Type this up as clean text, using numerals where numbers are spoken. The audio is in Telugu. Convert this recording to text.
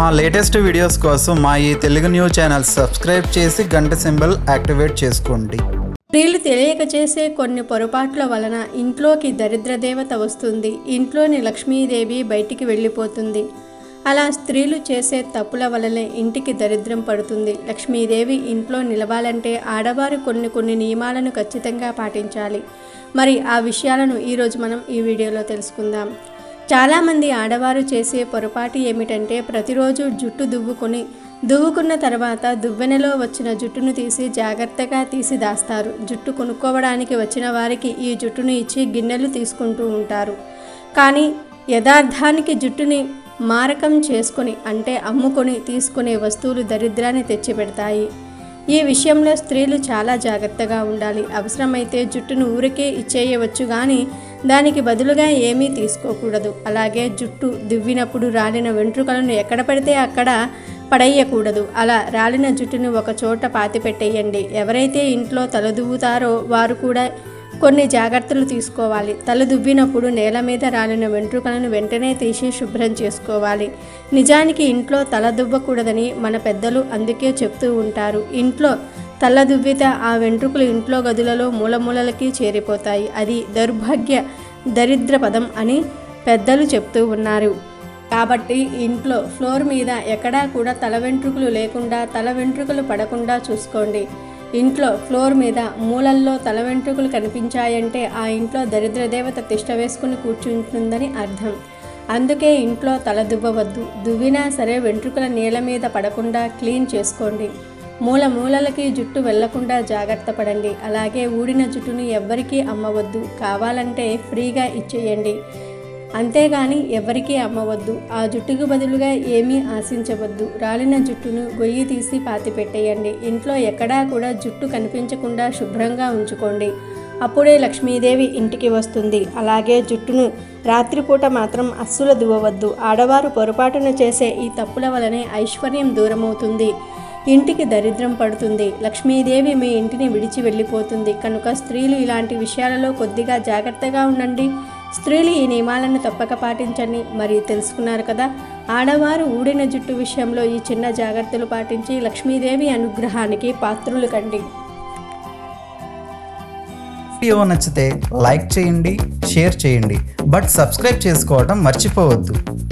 మా లేటెస్ట్ వీడియోస్ కోసం మా ఈ తెలుగు న్యూస్ ఛానల్ సబ్స్క్రైబ్ చేసి గంట సింబల్ యాక్టివేట్ చేసుకోండి. స్త్రీలు తెలియక చేసే కొన్ని పొరపాట్ల వలన ఇంట్లోకి దరిద్ర దేవత వస్తుంది. ఇంట్లోని లక్ష్మీదేవి బయటికి వెళ్ళిపోతుంది. అలా స్త్రీలు చేసే తప్పుల వలనే ఇంటికి దరిద్రం పడుతుంది. లక్ష్మీదేవి ఇంట్లో నిలవాలంటే ఆడవారు కొన్ని నియమాలను ఖచ్చితంగా పాటించాలి. మరి ఆ విషయాలను ఈరోజు మనం ఈ వీడియోలో తెలుసుకుందాం. చాలామంది ఆడవారు చేసే పొరపాటు ఏమిటంటే ప్రతిరోజు జుట్టు దువ్వుకున్న తర్వాత దువ్వెనలో వచ్చిన జుట్టును తీసి జాగ్రత్తగా తీసి దాస్తారు. జుట్టు కొనుక్కోవడానికి వచ్చిన వారికి ఈ జుట్టును ఇచ్చి గిన్నెలు తీసుకుంటూ ఉంటారు. కానీ యథార్థానికి జుట్టుని మారకం చేసుకొని అంటే అమ్ముకొని తీసుకునే వస్తువులు దరిద్రాన్ని తెచ్చిపెడతాయి. ఈ విషయంలో స్త్రీలు చాలా జాగ్రత్తగా ఉండాలి. అవసరమైతే జుట్టును ఊరికే ఇచ్చేయవచ్చు కానీ దానికి బదులుగా ఏమీ తీసుకోకూడదు. అలాగే జుట్టు దువ్వినప్పుడు రాలిన వెంట్రుకలను ఎక్కడ పడితే అక్కడ పడేయకూడదు. అలా రాలిన జుట్టును ఒక చోట పాతిపెట్టేయండి. ఎవరైతే ఇంట్లో తలదువ్వుతారో వారు కూడా కొన్ని జాగ్రత్తలు తీసుకోవాలి. తల దువ్వినప్పుడు నేల మీద రాలిన వెంట్రుకలను వెంటనే తీసి శుభ్రం చేసుకోవాలి. నిజానికి ఇంట్లో తల దువ్వకూడదని మన పెద్దలు అందుకే చెప్తూ ఉంటారు. ఇంట్లో తల దువ్వితే ఆ వెంట్రుకలు ఇంట్లో గదులలో మూలమూలలకి చేరిపోతాయి. అది దరిద్ర పదం అని పెద్దలు చెప్తూ ఉన్నారు. కాబట్టి ఇంట్లో ఫ్లోర్ మీద ఎక్కడా కూడా తల వెంట్రుకలు లేకుండా తల వెంట్రుకలు పడకుండా చూసుకోండి. ఇంట్లో ఫ్లోర్ మీద మూలల్లో తల వెంట్రుకలు కనిపించాయంటే ఆ ఇంట్లో దరిద్ర దేవత తిష్ట వేసుకుని కూర్చుంటుందని అర్థం. అందుకే ఇంట్లో తల దువ్వవద్దు. దువ్వినా సరే వెంట్రుకల నేల మీద పడకుండా క్లీన్ చేసుకోండి. మూలలకి జుట్టు వెళ్లకుండా జాగ్రత్త పడండి. అలాగే ఊడిన జుట్టును ఎవ్వరికీ అమ్మవద్దు. కావాలంటే ఫ్రీగా ఇచ్చేయండి. అంతేగాని ఎవరికీ అమ్మవద్దు. ఆ జుట్టుకు బదులుగా ఏమీ ఆశించవద్దు. రాలిన జుట్టును గొయ్యి తీసి పాతిపెట్టేయండి. ఇంట్లో ఎక్కడా కూడా జుట్టు కనిపించకుండా శుభ్రంగా ఉంచుకోండి. అప్పుడే లక్ష్మీదేవి ఇంటికి వస్తుంది. అలాగే జుట్టును రాత్రిపూట మాత్రం అస్సలు దువ్వవద్దు. ఆడవారు పొరపాటున చేసే ఈ తప్పుల వలనే ఐశ్వర్యం దూరమవుతుంది. ఇంటికి దరిద్రం పడుతుంది. లక్ష్మీదేవి మీ ఇంటిని విడిచి వెళ్ళిపోతుంది. కనుక స్త్రీలు ఇలాంటి విషయాలలో కొద్దిగా జాగ్రత్తగా ఉండండి. స్త్రీలు ఈ నియమాలను తప్పక పాటించండి. మరి తెలుసుకున్నారు కదా, ఆడవారు ఊడిన జుట్టు విషయంలో ఈ చిన్న జాగ్రత్తలు పాటించి లక్ష్మీదేవి అనుగ్రహానికి పాత్రులు కండి. వీడియో నచ్చితే లైక్ చేయండి, షేర్ చేయండి, బట్ సబ్స్క్రైబ్ చేసుకోవడం మర్చిపోవద్దు.